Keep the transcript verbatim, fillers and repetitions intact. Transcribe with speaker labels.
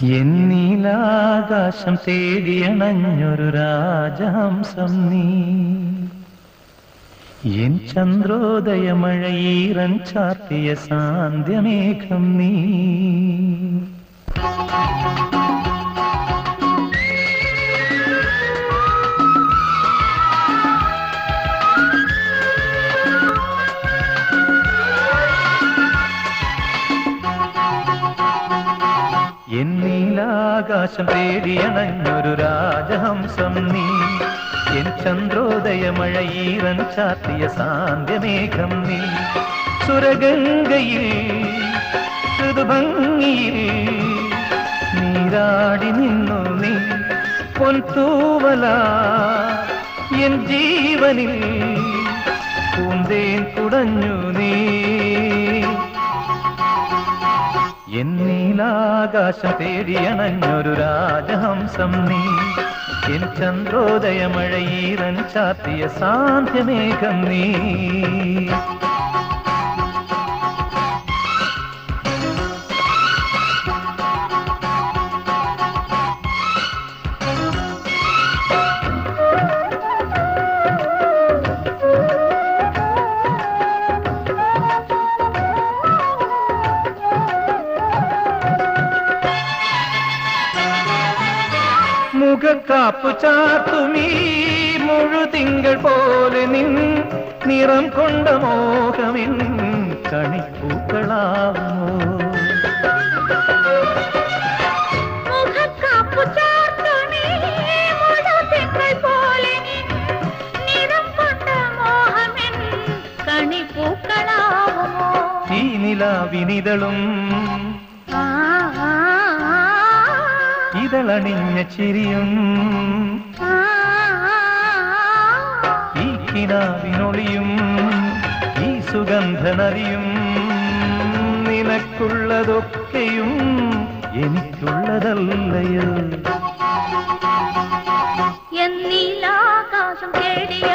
Speaker 1: എന്നീലാകാശം തേടിയണഞ്ഞൊരു രാജഹംസം നീ, എൻ ചന്ദ്രോദയമഴയീറൻ ചാർത്തിയ സാന്ധ്യമേഘം നീ. എന്നീലാകാശം തേടിയണഞ്ഞൊരു രാജഹംസം നീ, എൻ ചന്ദ്രോദയമഴയീറൻ ചാർത്തിയ സാന്ധ്യമേഘം നീ. സുരഗംഗയിൽ ഋതുഭംഗിയിൽ നീരാടി നിന്നു നീ, പൊൻതൂവല എൻ ജീവനിൽ പൂന്തേൻ കുടഞ്ഞു നീ. എന്നീലാകാശം തേടിയണഞ്ഞൊരു രാജഹംസം നീ, എൻ ചന്ദ്രോദയമഴയീറൻ ചാർത്തിയ സാന്ധ്യമേഘം നീ. മുഖക്കാപ്പു ചാത്തുമീ മുഴുതിങ്കൾ പോലെ നിൻ നിറം കൊണ്ട മോഹമിൻ കണിപ്പൂക്കളാവുമോ.
Speaker 2: മുഖക്കാപ്പു ചാത്തുമീ മുഴുതിങ്കൾ പോലെ നിൻ നിറം കൊണ്ട മോഹമിൻ കണിപ്പൂക്കളാവുമോ.
Speaker 1: ഈ നിലാവിനിതളും ഇതളണിഞ്ഞ ചിരിയും ഈ കിനാവിനൊളിയും ഈ സുഗന്ധനദിയും നിനക്കുള്ളതൊക്കെയും എനിക്കുള്ളതല്ലയോ.
Speaker 2: എന്നീലാകാശം തേടിയ